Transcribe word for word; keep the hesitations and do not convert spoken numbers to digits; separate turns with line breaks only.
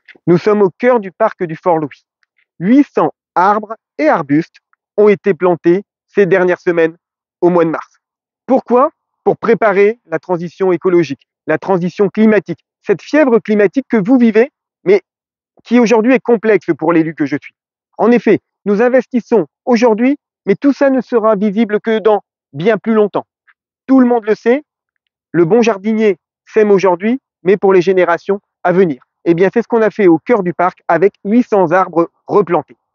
Nous sommes au cœur du parc du Fort-Louis. huit cents arbres et arbustes ont été plantés ces dernières semaines au mois de mars. Pourquoi? Pour préparer la transition écologique, la transition climatique, cette fièvre climatique que vous vivez, mais qui aujourd'hui est complexe pour l'élu que je suis. En effet, nous investissons aujourd'hui, mais tout ça ne sera visible que dans bien plus longtemps. Tout le monde le sait, le bon jardinier sème aujourd'hui, mais pour les générations à venir. Eh bien, c'est ce qu'on a fait au cœur du parc avec huit cents arbres replantés.